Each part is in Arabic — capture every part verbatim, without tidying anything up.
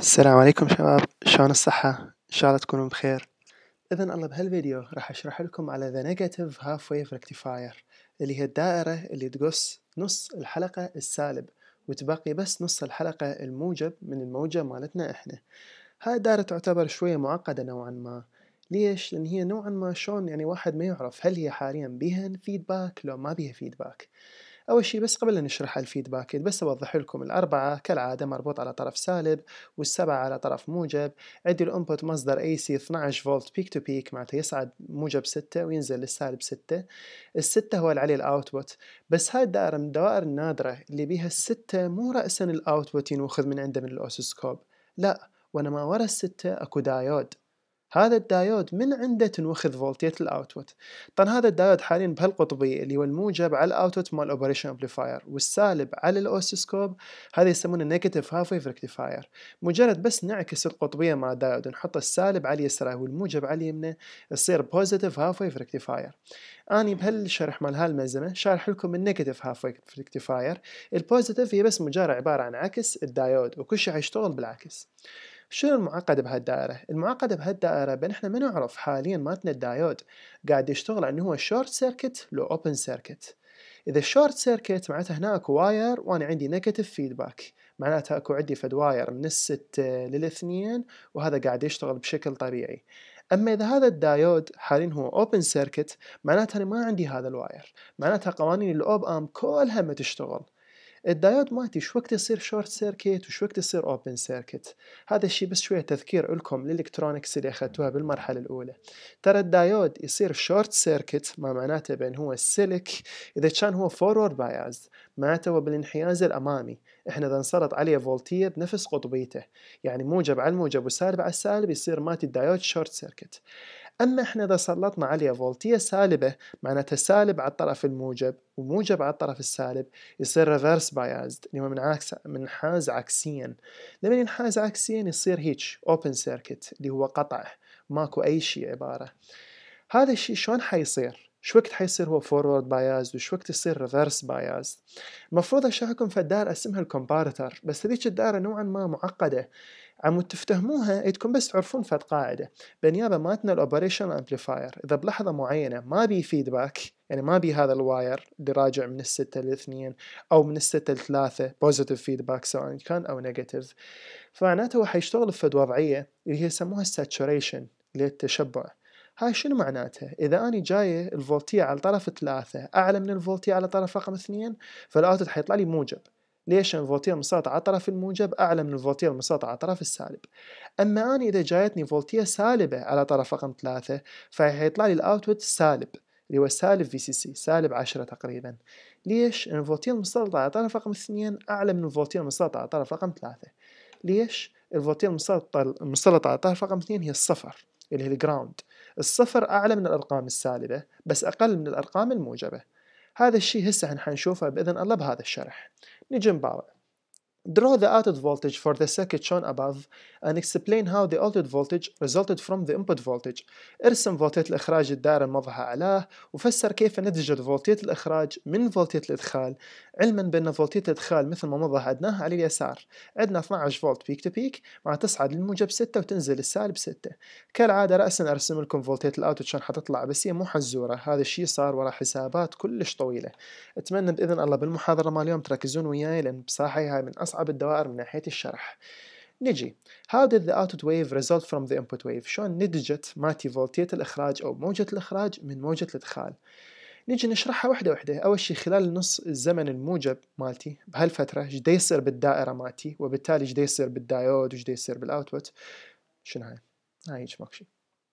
السلام عليكم شباب، شلون الصحة؟ إن شاء الله تكونوا بخير. إذن الله بهالفيديو راح أشرح لكم على The Negative Half Wave Rectifier، اللي هي الدائرة اللي تقص نص الحلقة السالب وتبقي بس نص الحلقة الموجب من الموجة مالتنا إحنا. هاي الدائرة تعتبر شوية معقدة نوعا ما. ليش؟ لأن هي نوعا ما شلون يعني واحد ما يعرف هل هي حاليا بيها فيدباك لو ما بيها فيدباك. أول شي بس قبل أن نشرح الفيدباك بس أوضح لكم الأربعة كالعادة مربوط على طرف سالب، والسبعة على طرف موجب. عندي الأنبوت مصدر اي سي اثني عشر فولت بيك تو بيك، معناته يصعد موجب ستة وينزل للسالب ستة. الستة هو اللي عليه الأوتبوت، بس هاي الدائرة من الدوائر النادرة اللي بيها الستة مو رأسا الأوتبوت ينوخذ من عنده من الأوسيسكوب، لا، وإنما ورا الستة أكو دايود. هذا الدايود من عنده تنوخذ فولتية الأوتبوت. طبعا هذا الدايود حاليا بهالقطبية اللي هو الموجب على الأوتبوت مال الأوبريشن أمبليفاير والسالب على الأوسيسكوب، هذا يسمونه نيجاتيف هاف ويف ريكتيفاير. مجرد بس نعكس القطبية مع الدايود ونحط السالب على اليسرى والموجب على اليمنى يصير بوزيتيف هاف ويف ريكتيفاير. أني بهالشرح مال هالملزمة شارح لكم النيجاتيف هاف ويف ريكتيفاير. البوزيتيف هي بس مجرد عبارة عن عكس الدايود وكل شيء حيشتغل بالعكس. شنو المعقد بهالدائرة؟ المعقد بهالدائرة بأن احنا ما نعرف حاليا ماتنا الدايود قاعد يشتغل انه هو شورت سيركت لو اوبن سيركت. اذا شورت سيركت معناته هنا اكو واير وانا عندي نيجاتيف فيدباك، معناته اكو عندي فد واير من الستة للاثنين وهذا قاعد يشتغل بشكل طبيعي. اما اذا هذا الدايود حاليا هو اوبن سيركت معناته انا ما عندي هذا الواير، معناتها قوانين الاوب ام كلها ما تشتغل. الدايود مالتي شو وقت يصير شورت سيركت وشو وقت يصير اوبن سيركت. هذا الشيء بس شوية تذكير لكم للإلكترونيكس اللي أخذتوها بالمرحلة الأولى. ترى الدايود يصير شورت سيركت ما معناته بأن هو السلك إذا كان هو فورورد بايز، معناته هو بالانحياز الأمامي. إحنا إذا نسلط عليه فولتية بنفس قطبيته، يعني موجب على الموجب وسالب على السالب، يصير مالتي الدايود شورت سيركت. أما إحنا إذا سلطنا عليه فولتية سالبة معناتها سالب على الطرف الموجب وموجب على الطرف السالب، يصير ريفرس بايزد اللي هو منعكس منحاز عكسيا. لما ينحاز عكسيا يصير هيك اوبن سيركت اللي هو قطع، ماكو أي شيء عبارة. هذا الشيء شلون حيصير؟ شو وقت حيصير هو فورورد بايز وشو وقت يصير ريفرس بايز؟ المفروض اشرح لكم في الدائرة اسمها الكومبارتر، بس هذيك الدائرة نوعا ما معقدة. عم تفتهموها تكون بس تعرفون فد قاعدة بالنيابة ماتنا الاوبريشن امبليفاير اذا بلحظة معينة ما بي فيدباك، يعني ما بي هذا الواير اللي راجع من الستة للاثنين او من الستة لثلاثة بوزيتيف فيدباك سواء كان او نيجاتيف، فمعناته هو حيشتغل بفد وضعية اللي هي يسموها الساتوريشن اللي هي التشبع. هاي شنو معناتها؟ إذا أنا جاية الفولتية على طرف ثلاثة أعلى من الفولتية على طرف رقم اثنين، فالأوتبوت حيطلع لي موجب. ليش؟ لأن الفولتية المساطعة على طرف الموجب أعلى من الفولتية المساطعة على طرف السالب. أما أنا إذا جايتني فولتية سالبة على طرف رقم ثلاثة فحيطلع لي الأوتبوت سالب، اللي هو سالب في سي سي، سالب عشرة تقريبا. ليش؟ لأن الفولتية المساطعة على طرف رقم اثنين أعلى من الفولتية المساطعة على طرف رقم ثلاثة. ليش؟ الفولتية المسلطة على طرف رقم اثنين هي الصفر اللي هي الجراوند. الصفر أعلى من الأرقام السالبة بس أقل من الأرقام الموجبة. هذا الشيء هسه حنشوفه بإذن الله بهذا الشرح. نجي نباوع. Draw the output voltage for the circuit shown above and explain how the output voltage resulted from the input voltage. ارسم فولتية الإخراج الدائرة الموضحة أعلاه وفسر كيف نتجت فولتية الإخراج من فولتية الإدخال، علما بأن فولتية الإدخال مثل ما موضح عدناها على اليسار عندنا اثني عشر فولت بيك تو بيك مع تصعد للموجب ستة وتنزل للسالب ستة. كالعادة رأسا أرسم لكم فولتية الأوتبوت شلون حتطلع، بس هي مو حزورة، هذا الشيء صار ورا حسابات كلش طويلة. أتمنى بإذن الله بالمحاضرة مال اليوم تركزون وياي لأن بصراحة هاي من أصعب الدوائر من ناحية الشرح. نجي How did the output wave result from the input wave؟ شلون نتجت مالتي فولتية الإخراج أو موجة الإخراج من موجة الإدخال؟ نجي نشرحها وحدة وحدة. أول شي خلال النص الزمن الموجب مالتي بهالفترة ايش دا يصير بالدائرة مالتي، وبالتالي ايش دا يصير بالدايود وايش دا يصير بالأوتبوت. شنو هاي؟ هاي هيج ماكو.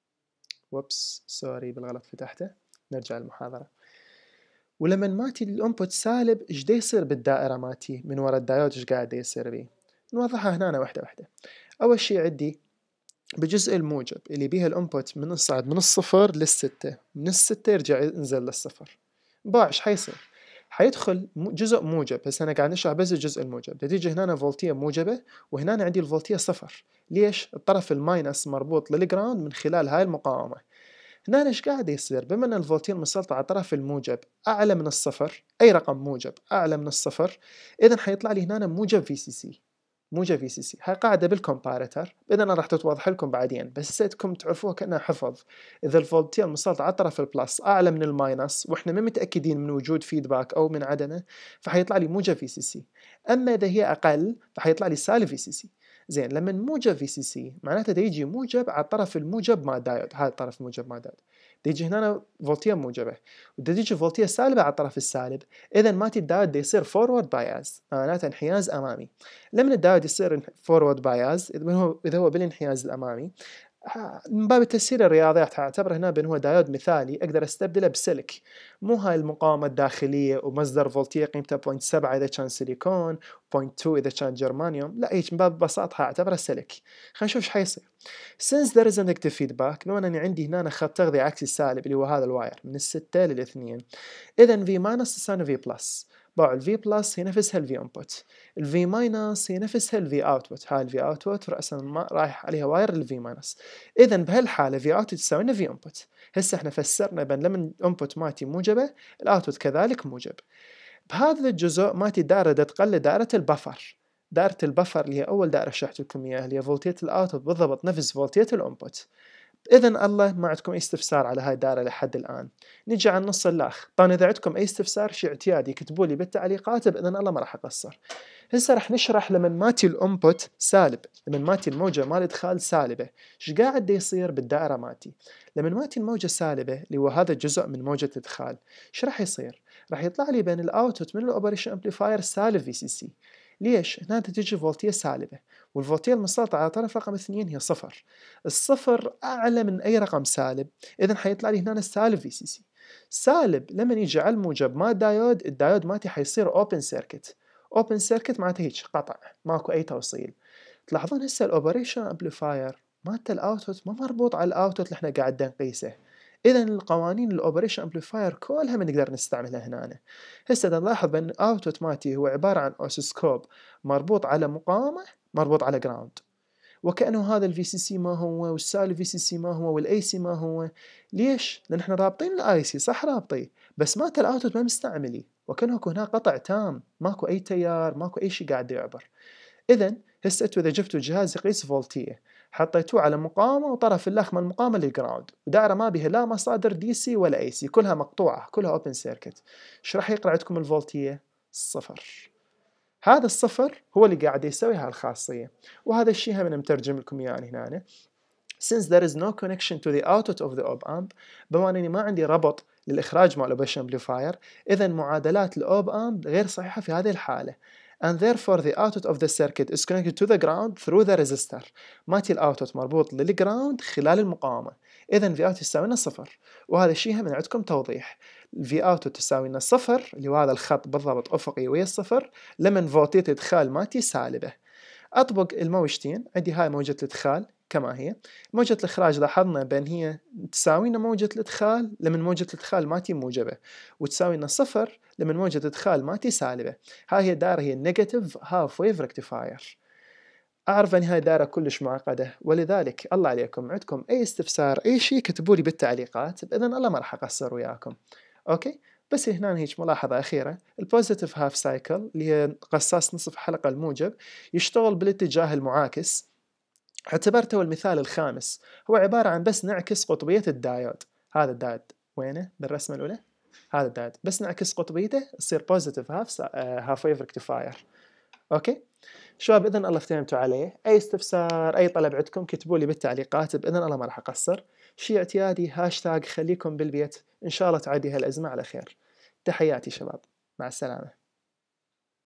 وبس سوري بالغلط فتحته. نرجع للمحاضرة. ولما ماتي الانبوت سالب ايش دا يصير بالدائرة ماتي من ورا الدايود ايش قاعد يصير بيه؟ نوضحها هنا وحدة وحدة. أول شي عندي بجزء الموجب اللي بيها الانبوت من الصعد من الصفر للستة، من الستة يرجع ينزل للصفر. باع ايش حيصير؟ حيدخل جزء موجب، بس أنا قاعد نشرح بس الجزء الموجب. تيجي هنا فولتية موجبة وهنا عندي الفولتية صفر. ليش؟ الطرف الماينس مربوط للجراوند من خلال هاي المقاومة. هنا ايش قاعد يصير؟ بما ان الفولتين المسلطة على الطرف الموجب اعلى من الصفر، اي رقم موجب اعلى من الصفر، اذا حيطلع لي هنا موجب في سي سي. موجب في سي سي. هاي قاعدة بالكومباريتر، إذا أنا راح تتوضح لكم بعدين، بس سيتكم تعرفوها كأنها حفظ. إذا الفولتية المسلطة على طرف البلس أعلى من الماينس وإحنا ما متأكدين من وجود فيدباك أو من عدمه، فحيطلع لي موجب في سي سي. أما إذا هي أقل فحيطلع لي سالب في سي سي. زين، لما موجب في سي سي معناته دا يجي موجب على الطرف الموجب مع دايود، هذا الطرف موجب مع دايود، دا يجي هنا فولتية موجبة، ودا تيجي فولتية سالبة على الطرف السالب. إذا مالتي الدايود دا يصير فورورد باياز، معناته انحياز أمامي. لما الدايود يصير فورورد باياز، إذا هو بالانحياز الأمامي، من باب التسهيل الرياضيات هعتبره هنا بأنه هو دايود مثالي أقدر أستبدله بسلك، مو هاي المقاومة الداخلية ومصدر فولتية قيمته صفر فاصلة سبعة إذا كان سيليكون، صفر فاصلة اثنين إذا كان جرمانيوم، لا هيك من باب البساطة هعتبره سلك. خلينا نشوف ايش حيصير. Since there is a negative feedback، لو أنني عندي هنا خط تغذية عكسي سالب اللي هو هذا الواير من الستة للاثنين، إذا V minus تساوي V plus. باع ال V plus هي نفسها ال V input، ال V minus هي نفسها ال V output، هاي ال V output رأسا ما رايح عليها واير ال V minus. إذا بهالحالة V output تساوي لنا V input. هسه احنا فسرنا بأن لما input مالتي موجبة ال output كذلك موجب. بهذا الجزء مالتي الدائرة دا تقلد دائرة البفر. دائرة البفر اللي هي أول دائرة شرحت لكم إياها اللي هي فولتية الأوتبوت بالضبط نفس فولتية الأنبوت. إذا الله ما عندكم أي استفسار على هاي الدائرة لحد الآن. نجي على النص الآخر. طبعا إذا عندكم أي استفسار شيء اعتيادي كتبوا لي بالتعليقات، بإذن الله ما راح أقصر. هسه راح نشرح لمن ماتي الأنبوت سالب، لمن ماتي الموجة مال إدخال سالبة، إيش قاعد دا يصير بالدائرة ماتي؟ لمن ماتي الموجة سالبة اللي هو هذا الجزء من موجة الإدخال، إيش راح يصير؟ راح يطلع لي بين الأوتبوت من الأوبريشن أمبليفاير سالب في سي سي. ليش؟ هنا تجي فولتية سالبة، والفولتية المسلطة على طرف رقم اثنين هي صفر. الصفر أعلى من أي رقم سالب، إذا حيطلع لي هنا السالب في سي سي. سالب لما يجي على الموجب مال دايود، الدايود مالتي حيصير أوبن سيركت. أوبن سيركت معناته هيك قطع، ماكو أي توصيل. تلاحظون هسه الأوبريشن أمبليفاير مالته الأوتبوت ما مربوط على الأوتبوت اللي احنا قاعد نقيسه. إذا القوانين الأوبريشن أمبليفاير كلها ما نقدر نستعملها هنا. هسه نلاحظ بأن الأوتبوت مالتي هو عبارة عن أوسيسكوب مربوط على مقاومة مربوط على جراوند، وكأنه هذا الفي سي سي ما هو والسالب في سي سي ما هو والاي سي ما هو. ليش؟ لأن احنا رابطين الاي سي صح رابطيه، بس مات الأوتبوت ما مستعملي، وكأنه هنا قطع تام، ماكو أي تيار ماكو أي شيء قاعد يعبر. إذا هسه انتوا إذا جبتوا جهاز يقيس فولتية حطيتوه على مقاومة وطرف الأخ من المقاومة للجراوند، ودائرة ما بها لا مصادر دي سي ولا اي سي، كلها مقطوعة كلها اوبن سيركت، ايش راح يقرأ عندكم الفولتية؟ صفر. هذا الصفر هو اللي قاعد يسوي هالخاصية، وهذا الشيء هم مترجم لكم اياه يعني هنا. Since there is no connection to the output of the op-amp، بما أنني ما عندي ربط للإخراج مع الأوبريشن أمبليفاير، إذا معادلات الأوب أمب غير صحيحة في هذه الحالة. And therefore the output of the circuit is connected to the ground through the resistor. ماتي الأوتبوت مربوط للجراوند خلال المقاومة. إذا في اوت تساوي لنا صفر، وهذا الشيء هم عندكم توضيح. في اوت تساوي لنا صفر اللي هو هذا الخط بالضبط أفقي ويا الصفر، لمن فولتية إدخال ماتي سالبة. أطبق الموجتين، عندي هاي موجة الإدخال كما هي، موجة الإخراج لاحظنا بأن هي تساوي لنا موجة الإدخال لمن موجة الإدخال ماتي موجبة، وتساوي لنا صفر لمن موجة الإدخال ماتي سالبة. هاي هي الدائرة هي النيجاتيف هاف ويف ريكتيفاير. أعرف أن هاي دائرة كلش معقدة، ولذلك الله عليكم عندكم أي استفسار أي شيء كتبوا لي بالتعليقات، بإذن الله ما راح أقصر وياكم. أوكي؟ بس هنا هيك ملاحظة أخيرة، البوزيتيف هاف سايكل اللي هي قصاص نصف حلقة الموجب يشتغل بالاتجاه المعاكس. اعتبرته هو المثال الخامس، هو عبارة عن بس نعكس قطبية الدايود. هذا الدايود وينه بالرسمة الأولى؟ هذا الدايود بس نعكس قطبيته يصير بوزيتيف هاف هاف ويف ريكتيفاير. أوكي؟ شباب بإذن الله افتهمتوا عليه. أي استفسار أي طلب عندكم كتبوا لي بالتعليقات، بإذن الله ما راح أقصر. شيء اعتيادي هاشتاج خليكم بالبيت، إن شاء الله تعدي هالأزمة على خير. تحياتي شباب، مع السلامة.